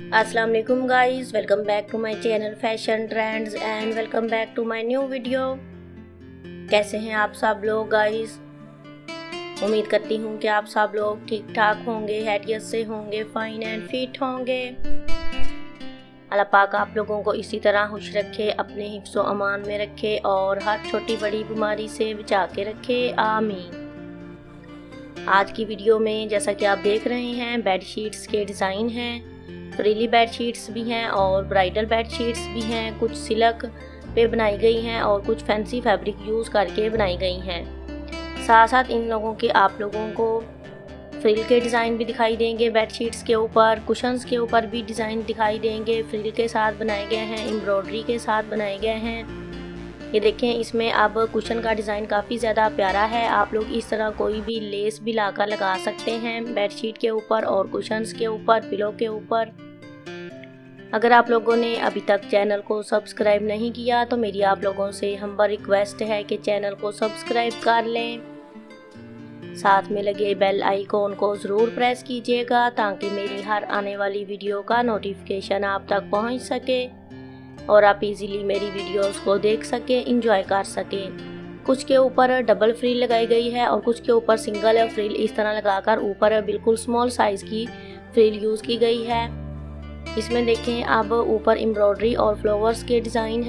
अस्सलाम वालेकुम guys, welcome back to my channel fashion trends and welcome back to my new video. कैसे हैं आप सब लोग गाइस? उम्मीद करती हूँ कि आप सब लोग ठीक ठाक होंगे, हैरियत से होंगे, फाइन एंड फिट होंगे। अल्लाह पाक आप लोगों को इसी तरह खुश रखे, अपने हिफ्ज़ो अमान में रखे और हर छोटी बड़ी बीमारी से बचा के रखे, आमीन। आज की वीडियो में जैसा कि आप देख रहे हैं, बेडशीट्स के डिज़ाइन हैं। फ्रीली बेडशीट्स भी हैं और ब्राइडल बेडशीट्स भी हैं। कुछ सिल्क पे बनाई गई हैं और कुछ फैंसी फैब्रिक यूज़ करके बनाई गई हैं। साथ साथ इन लोगों के आप लोगों को फ्रिल के डिज़ाइन भी दिखाई देंगे। बेडशीट्स के ऊपर, कुशन्स के ऊपर भी डिज़ाइन दिखाई देंगे। फ्रिल के साथ बनाए गए हैं, एम्ब्रॉयडरी के साथ बनाए गए हैं। ये देखें, इसमें अब कुशन का डिज़ाइन काफ़ी ज़्यादा प्यारा है। आप लोग इस तरह कोई भी लेस भी लाकर लगा सकते हैं बेडशीट के ऊपर और कुशन्स के ऊपर, पिलो के ऊपर। अगर आप लोगों ने अभी तक चैनल को सब्सक्राइब नहीं किया तो मेरी आप लोगों से हम्बल रिक्वेस्ट है कि चैनल को सब्सक्राइब कर लें। साथ में लगे बेल आइकॉन को ज़रूर प्रेस कीजिएगा ताकि मेरी हर आने वाली वीडियो का नोटिफिकेशन आप तक पहुंच सके और आप इजीली मेरी वीडियोस को देख सकें, एंजॉय कर सकें। कुछ के ऊपर डबल फ्रिल लगाई गई है और कुछ के ऊपर सिंगल फ्रिल इस तरह लगाकर ऊपर बिल्कुल स्मॉल साइज़ की फ्रिल यूज़ की गई है। इसमें देखें, अब ऊपर एम्ब्रॉयडरी और फ्लावर्स के डिज़ाइन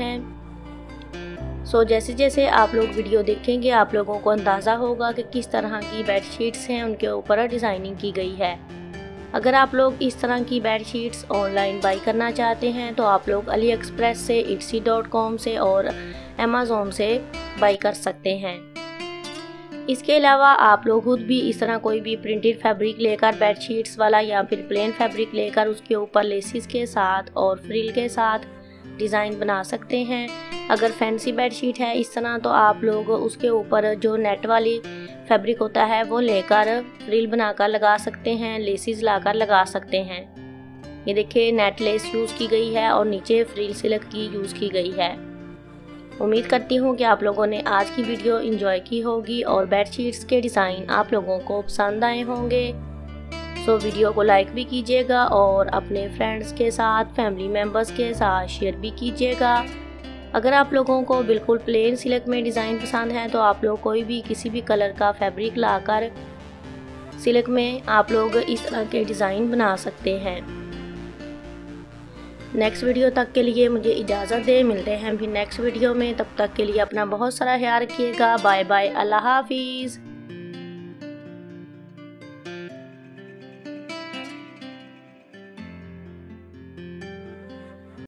हैं। जैसे जैसे आप लोग वीडियो देखेंगे आप लोगों को अंदाज़ा होगा कि किस तरह की बेडशीट्स हैं, उनके ऊपर डिज़ाइनिंग की गई है। अगर आप लोग इस तरह की बेडशीट्स ऑनलाइन बाई करना चाहते हैं तो आप लोग अली एक्सप्रेस से, etsy.com से और अमेज़ॉन से बाई कर सकते हैं। इसके अलावा आप लोग खुद भी इस तरह कोई भी प्रिंटेड फैब्रिक लेकर, बेडशीट्स वाला या फिर प्लेन फैब्रिक लेकर उसके ऊपर लेसिस के साथ और फ्रिल के साथ डिज़ाइन बना सकते हैं। अगर फैंसी बेडशीट है इस तरह तो आप लोग उसके ऊपर जो नेट वाली फैब्रिक होता है वो लेकर फ्रिल बनाकर लगा सकते हैं, लेसिस लाकर लगा सकते हैं। ये देखिए, नेट लेस यूज़ की गई है और नीचे फ्रिल सिल्क की यूज़ की गई है। उम्मीद करती हूँ कि आप लोगों ने आज की वीडियो एंजॉय की होगी और बेडशीट्स के डिज़ाइन आप लोगों को पसंद आए होंगे। वीडियो को लाइक भी कीजिएगा और अपने फ्रेंड्स के साथ, फैमिली मेम्बर्स के साथ शेयर भी कीजिएगा। अगर आप लोगों को बिल्कुल प्लेन सिल्क में डिज़ाइन पसंद है तो आप लोग कोई भी किसी भी कलर का फैब्रिक लाकर सिल्क में आप लोग इस तरह के डिज़ाइन बना सकते हैं। नेक्स्ट वीडियो तक के लिए मुझे इजाज़त दें, मिलते हैं फिर नेक्स्ट वीडियो में। तब तक के लिए अपना बहुत सारा ख्याल रखिएगा। बाय बाय, अल्लाह हाफिज़।